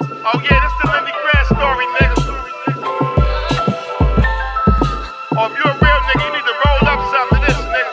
Oh yeah, this the Lindy Grant story, nigga. Oh, if you a real nigga, you need to roll up something to this, nigga.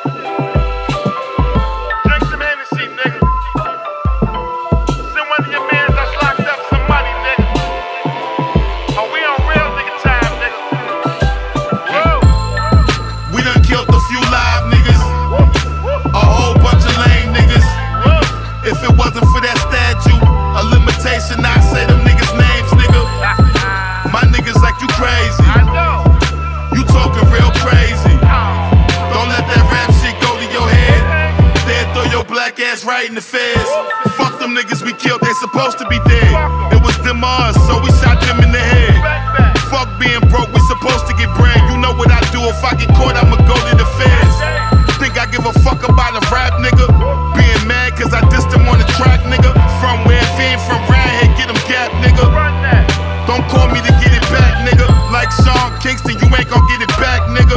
Drink some Hennessy, nigga. Send one of your mans that's locked up some money, nigga. Oh, we on real nigga time, nigga. Whoa. We done killed a few live niggas, a whole bunch of lame niggas. If it wasn't for that statue, a limitation, I'd say them niggas' names, nigga. My niggas like you crazy. I know. You talking real crazy. Don't let that rap shit go to your head. They'll throw your black ass right in the feds. Fuck them niggas we killed, they supposed to be dead. It was them or us, so we shot them in the head. Fuck being broke, we supposed to get bread. You know what I do, if I get caught, I'ma go to the feds. Think I give a fuck about a rap nigga? Being mad cause I dissed him on the track, nigga. From where if he ain't from round here, get him gap, nigga. Don't call me to get it back, nigga. Like Sean Kingston, you ain't gon' get it back, nigga.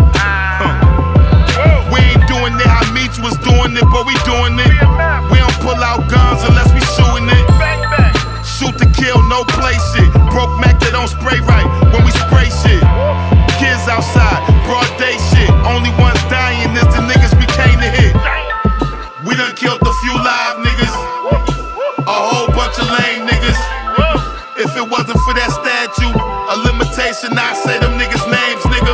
We ain't doing it how Meech was doing it, but we doing it. We don't pull out guns unless we shooting it. Shoot to kill, no play shit. Broke Mac, they don't spray right when we spray shit. Kids outside, broad day shit. Only ones dying is the niggas we came to hit. We done killed a few live niggas, a whole bunch of lame niggas. If it wasn't for that statue, a limitation, I'd say them niggas' names, nigga.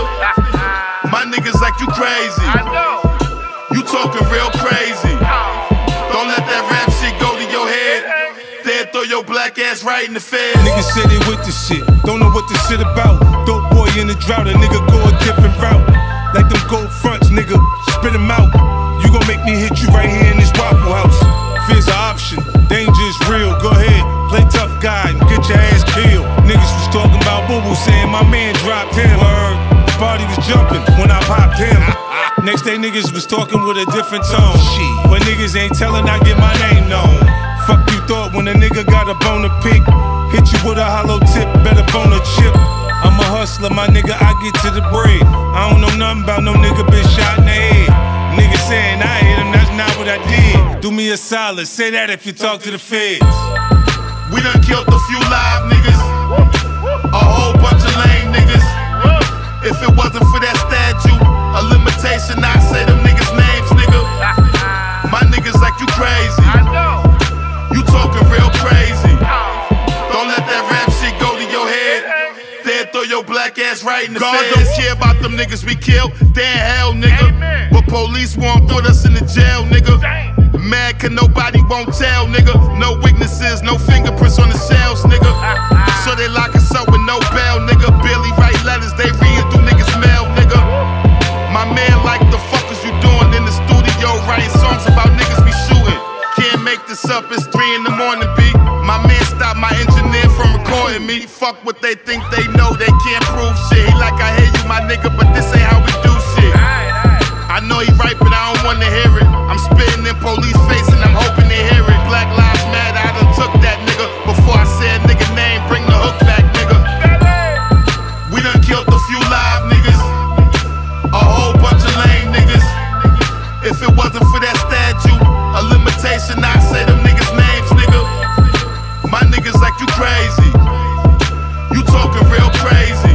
My niggas like you crazy. I know. You talking real crazy. Don't let that rap shit go to your head. They'll throw your black ass right in the feds. Niggas say they with the shit, don't know what the shit about. Dope boy in the drought, a nigga go a different route. Like them gold fronts, nigga, spit them out. You gon' make me hit you right here in this Waffle House. Fear's an option, danger is real, go ahead. Play tough guy and get your ass killed. Niggas was talking about boo-boo, saying my man dropped him. The party was jumping when I popped him. Next day niggas was talking with a different tone. When niggas ain't telling, I get my name known. Fuck you thought when a nigga got a bone to pick. Hit you with a hollow tip, better bone a chip. I'm a hustler, my nigga, I get to the bread. I don't know nothing about no nigga been shot in the head. Nigga saying I hit him, that's not what I did. Do me a solid, say that if you talk to the feds. We done killed a few live niggas, a whole bunch of lame niggas. If it wasn't for that statue, a limitation, I'd say them niggas' names, nigga. My niggas like you crazy. I know. You talking real crazy. Don't let that rap shit go to your head. They'll throw your black ass right in the feds. God don't care about them niggas we killed, they in hell, nigga. But police won't put us in the jail, nigga. Mad cause nobody won't tell, nigga. No witnesses, no fingerprints on the shells, nigga. So they lock us up with no bail, nigga. Barely write letters, they reading through niggas' mail, nigga. My man like the fuck is you doing in the studio, writing songs about niggas be shooting. Can't make this up, it's 3 in the morning, B. My man stopped my engineer from recording me. Fuck what they think they know, they can't prove shit. He like, I hear you, my nigga, but this ain't how we do shit. I know he right, but I don't wanna hear it. I'm spitting in police face and I'm hoping they hear it. Black Lives Matter, I done took that nigga. Before I said nigga name, bring the hook back, nigga. We done killed a few live niggas, a whole bunch of lame niggas. If it wasn't for that statue, a limitation, I'd say them niggas' names, nigga. My niggas like you crazy. You talking real crazy.